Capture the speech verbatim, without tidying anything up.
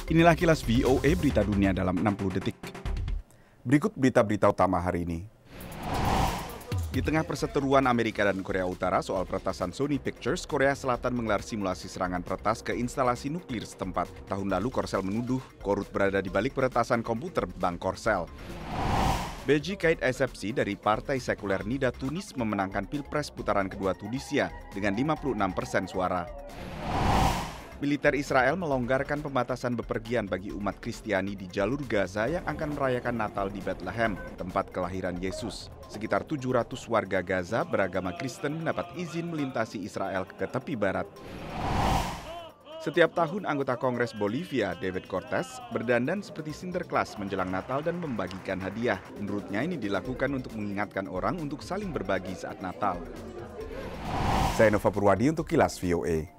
Inilah kilas V O A Berita Dunia dalam enam puluh detik. Berikut berita-berita utama hari ini. Di tengah perseteruan Amerika dan Korea Utara soal peretasan Sony Pictures, Korea Selatan menggelar simulasi serangan peretas ke instalasi nuklir setempat. Tahun lalu Korsel menuduh Korut berada di balik peretasan komputer Bank Korsel. Beji kait eksepsi dari Partai Sekuler Nida Tunis memenangkan Pilpres putaran kedua Tunisia dengan lima puluh enam persen suara. Militer Israel melonggarkan pembatasan bepergian bagi umat Kristiani di jalur Gaza yang akan merayakan Natal di Bethlehem, tempat kelahiran Yesus. Sekitar tujuh ratus warga Gaza beragama Kristen mendapat izin melintasi Israel ke tepi barat. Setiap tahun anggota Kongres Bolivia, David Cortez, berdandan seperti Sinterklas menjelang Natal dan membagikan hadiah. Menurutnya ini dilakukan untuk mengingatkan orang untuk saling berbagi saat Natal. Saya Nova Purwadi untuk Kilas V O A.